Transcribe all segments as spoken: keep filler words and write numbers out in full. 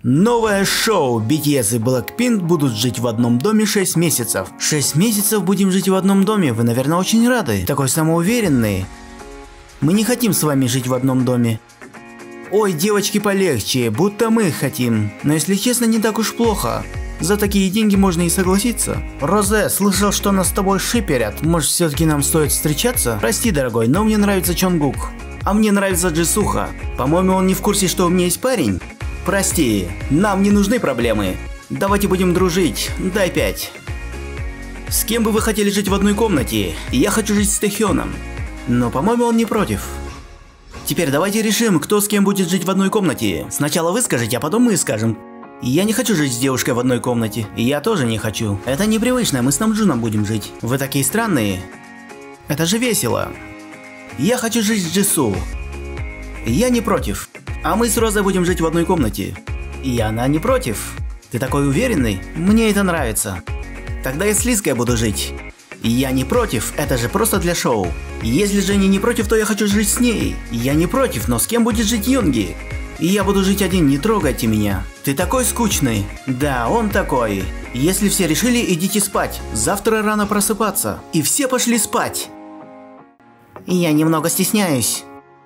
Новое шоу. би ти эс и Blackpink будут жить в одном доме шесть месяцев. шесть месяцев будем жить в одном доме, вы, наверное, очень рады. Такой самоуверенный. Мы не хотим с вами жить в одном доме. Ой, девочки, полегче, будто мы хотим. Но если честно, не так уж плохо. За такие деньги можно и согласиться. Розе, слышал, что нас с тобой шиперят. Может, все-таки нам стоит встречаться? Прости, дорогой, но мне нравится Чонгук. А мне нравится Джисуха. По-моему, он не в курсе, что у меня есть парень. Прости, нам не нужны проблемы. Давайте будем дружить. Дай пять. С кем бы вы хотели жить в одной комнате? Я хочу жить с Тэхёном. Но, по-моему, он не против. Теперь давайте решим, кто с кем будет жить в одной комнате. Сначала вы скажете, а потом мы скажем. Я не хочу жить с девушкой в одной комнате. И я тоже не хочу. Это непривычно, мы с Намджуном будем жить. Вы такие странные. Это же весело. Я хочу жить с Джису. Я не против. А мы с Розой будем жить в одной комнате. И она не против. Ты такой уверенный? Мне это нравится. Тогда я с Лиской буду жить. Я не против, это же просто для шоу. Если Женя не против, то я хочу жить с ней. Я не против, но с кем будет жить Юнги? И я буду жить один, не трогайте меня. Ты такой скучный. Да, он такой. Если все решили, идите спать. Завтра рано просыпаться. И все пошли спать. Я немного стесняюсь.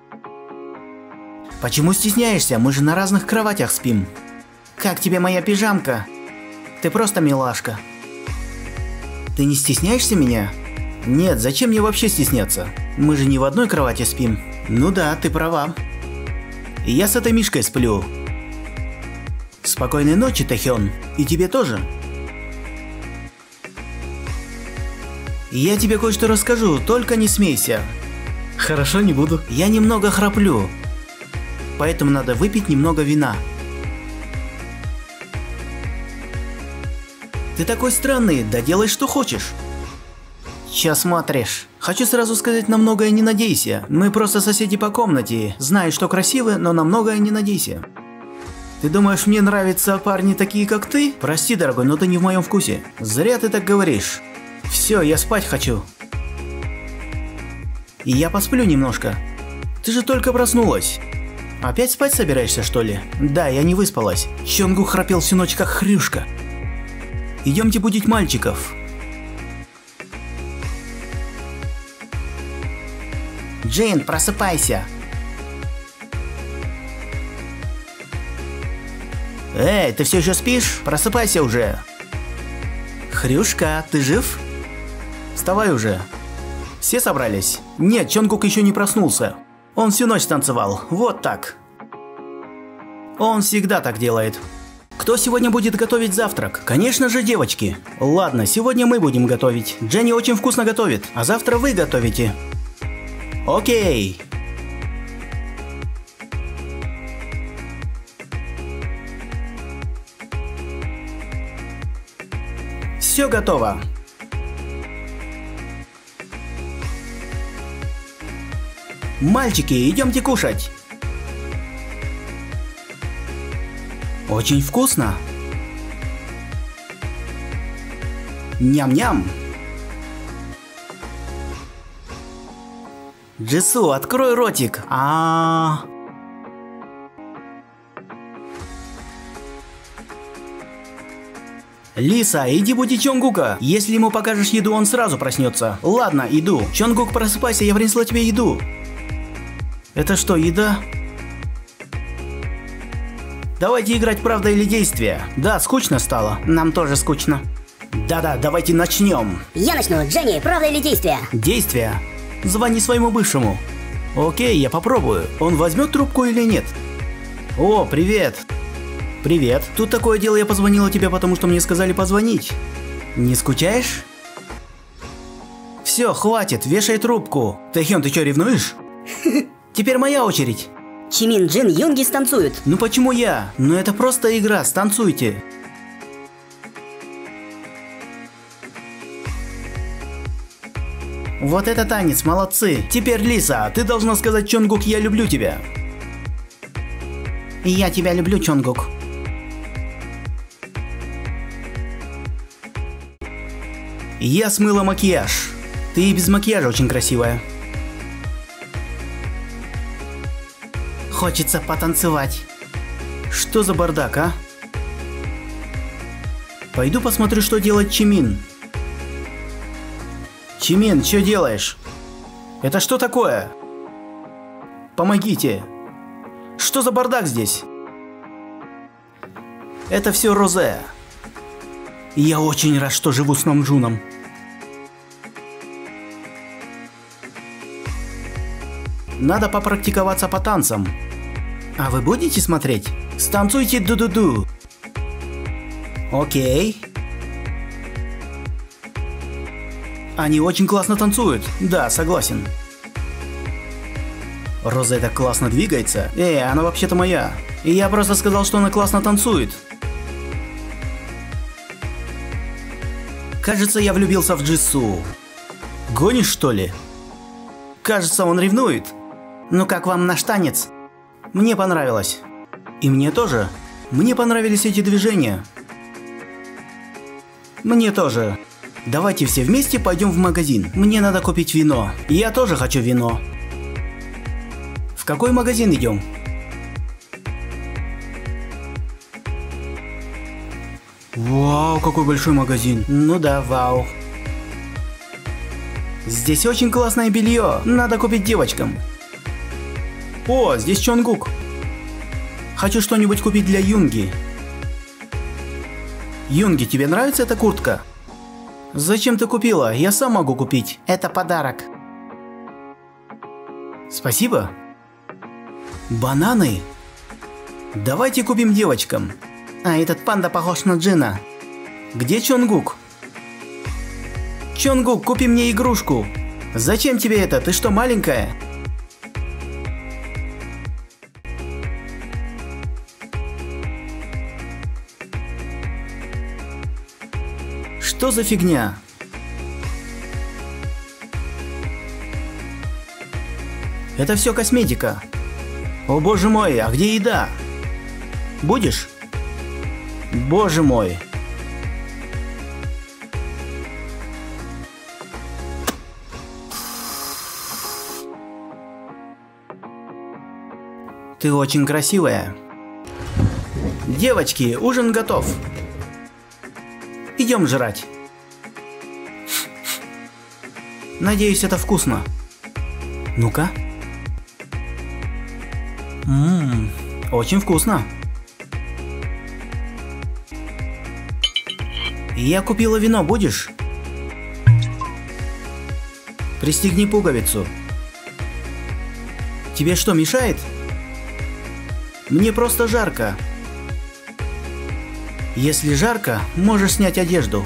Почему стесняешься? Мы же на разных кроватях спим. Как тебе моя пижамка? Ты просто милашка. Ты не стесняешься меня? Нет, зачем мне вообще стесняться? Мы же не в одной кровати спим. Ну да, ты права. И я с этой мишкой сплю. Спокойной ночи, Тэхён. И тебе тоже. Я тебе кое-что расскажу, только не смейся. Хорошо, не буду. Я немного храплю. Поэтому надо выпить немного вина. Ты такой странный, да делай что хочешь. Чё смотришь? Хочу сразу сказать, на многое не надейся. Мы просто соседи по комнате. Знаю, что красивы, но на многое не надейся. Ты думаешь, мне нравятся парни такие, как ты? Прости, дорогой, но ты не в моем вкусе. Зря ты так говоришь. Все, я спать хочу. И я посплю немножко. Ты же только проснулась. Опять спать собираешься, что ли? Да, я не выспалась. Чонгук храпел всю ночь, как хрюшка. Идемте будить мальчиков. Джин, просыпайся. Эй, ты все еще спишь? Просыпайся уже. Хрюшка, ты жив? Вставай уже. Все собрались? Нет, Чонгук еще не проснулся. Он всю ночь танцевал, вот так. Он всегда так делает. Кто сегодня будет готовить завтрак? Конечно же, девочки. Ладно, сегодня мы будем готовить. Дженни очень вкусно готовит, а завтра вы готовите. Окей. Все готово. Мальчики, идемте кушать. Очень вкусно. Ням-ням. Джису, открой ротик. А, -а, а. Лиса, иди буди Чонгука. Если ему покажешь еду, он сразу проснется. Ладно, иду. Чонгук, просыпайся, я принесла тебе еду. Это что, еда? Давайте играть правда или действие. Да, скучно стало. Нам тоже скучно. Да-да, давайте начнем. Я начну. Дженни, правда или действие? Действие. Звони своему бывшему. Окей, я попробую. Он возьмет трубку или нет? О, привет. Привет. Тут такое дело, я позвонила тебе, потому что мне сказали позвонить. Не скучаешь? Все, хватит, вешай трубку. Тэхён, ты что, ревнуешь? Теперь моя очередь. Чимин, Джин, Юнги станцуют. Ну почему я? Ну это просто игра, станцуйте. Вот это танец, молодцы. Теперь, Лиса, ты должна сказать Чонгук, я люблю тебя. Я тебя люблю, Чонгук. Я смыла макияж. Ты и без макияжа очень красивая. Хочется потанцевать. Что за бардак, а? Пойду посмотрю, что делает Чимин. Чимин, что делаешь? Это что такое? Помогите. Что за бардак здесь? Это все Розе. И я очень рад, что живу с Намджуном. Надо попрактиковаться по танцам. А вы будете смотреть? Станцуйте ду-ду-ду. Окей. Они очень классно танцуют. Да, согласен. Розе так классно двигается. Эй, она вообще-то моя. И я просто сказал, что она классно танцует. Кажется, я влюбился в Джису. Гонишь, что ли? Кажется, он ревнует. Ну как вам наш танец? Мне понравилось. И мне тоже. Мне понравились эти движения. Мне тоже. Давайте все вместе пойдем в магазин. Мне надо купить вино. Я тоже хочу вино. В какой магазин идем? Вау, какой большой магазин. Ну да, вау. Здесь очень классное белье. Надо купить девочкам. О, здесь Чонгук. Хочу что-нибудь купить для Юнги. Юнги, тебе нравится эта куртка? Зачем ты купила? Я сам могу купить. Это подарок. Спасибо. Бананы? Давайте купим девочкам. А этот панда похож на Джина. Где Чонгук? Чонгук, купи мне игрушку. Зачем тебе это? Ты что, маленькая? Что за фигня? Это все косметика. О боже мой, а где еда? Будешь? Боже мой. Ты очень красивая. Девочки, ужин готов. Идем жрать. Надеюсь, это вкусно. Ну-ка. Ммм, очень вкусно. Я купила вино, будешь? Пристегни пуговицу. Тебе что, мешает? Мне просто жарко. Если жарко, можешь снять одежду.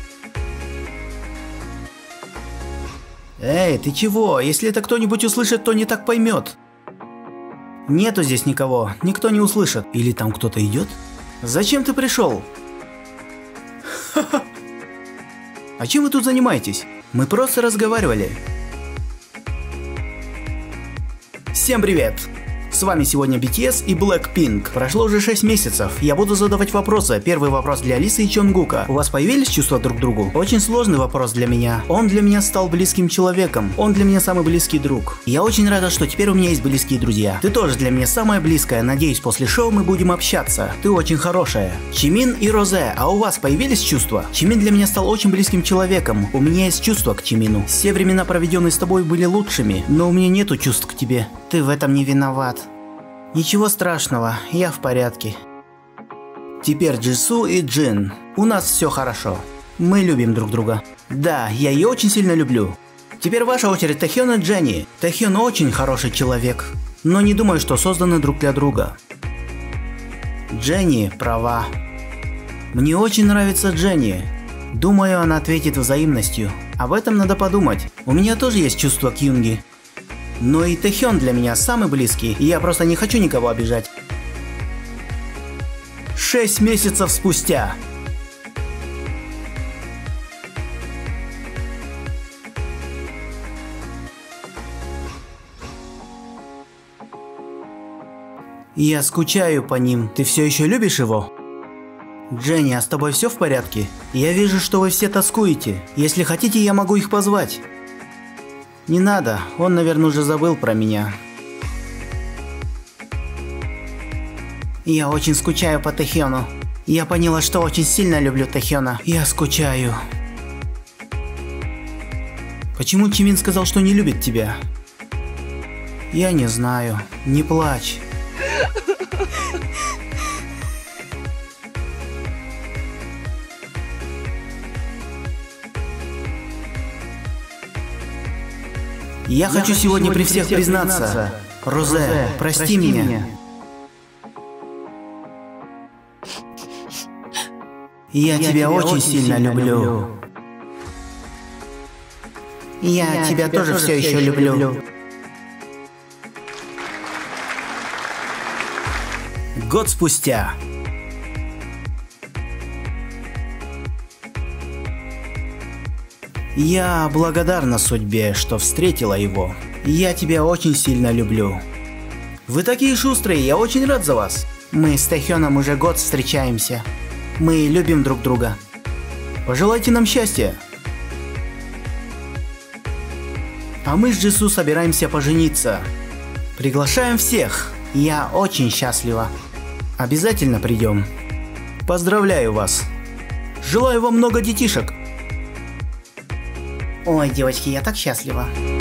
Эй, ты чего? Если это кто-нибудь услышит, то не так поймет. Нету здесь никого, никто не услышит. Или там кто-то идет? Зачем ты пришел? Ха-ха. А чем вы тут занимаетесь? Мы просто разговаривали. Всем привет! С вами сегодня би ти эс и Blackpink. Прошло уже шесть месяцев. Я буду задавать вопросы. Первый вопрос для Алисы и Чонгука. У вас появились чувства друг к другу? Очень сложный вопрос для меня. Он для меня стал близким человеком. Он для меня самый близкий друг. Я очень рада, что теперь у меня есть близкие друзья. Ты тоже для меня самая близкая. Надеюсь, после шоу мы будем общаться. Ты очень хорошая. Чимин и Розе, а у вас появились чувства? Чимин для меня стал очень близким человеком. У меня есть чувства к Чимину. Все времена, проведенные с тобой, были лучшими. Но у меня нету чувств к тебе. Ты в этом не виноват. Ничего страшного, я в порядке. Теперь Джису и Джин. У нас все хорошо. Мы любим друг друга. Да, я ее очень сильно люблю. Теперь ваша очередь, Тэхён и Дженни. Тэхён очень хороший человек, но не думаю, что созданы друг для друга. Дженни права. Мне очень нравится Дженни. Думаю, она ответит взаимностью. Об этом надо подумать. У меня тоже есть чувство к Юнги. Но и Тэхён для меня самый близкий, и я просто не хочу никого обижать. Шесть месяцев спустя. Я скучаю по ним. Ты все еще любишь его? Дженни, а с тобой все в порядке? Я вижу, что вы все тоскуете. Если хотите, я могу их позвать. Не надо, он, наверное, уже забыл про меня. Я очень скучаю по Тэхёну. Я поняла, что очень сильно люблю Тэхёна. Я скучаю. Почему Чимин сказал, что не любит тебя? Я не знаю. Не плачь. Я, Я хочу сегодня при всех признаться. признаться. Розе, Розе, прости, прости меня. меня. Я, Я тебя, тебя очень сильно люблю. люблю. Я, Я тебя, тебя тоже, тоже все еще люблю. люблю. Год спустя. Я благодарна судьбе, что встретила его. Я тебя очень сильно люблю. Вы такие шустрые, я очень рад за вас. Мы с Тэхёном уже год встречаемся. Мы любим друг друга. Пожелайте нам счастья. А мы с Джису собираемся пожениться. Приглашаем всех. Я очень счастлива. Обязательно придем. Поздравляю вас. Желаю вам много детишек. Ой, девочки, я так счастлива.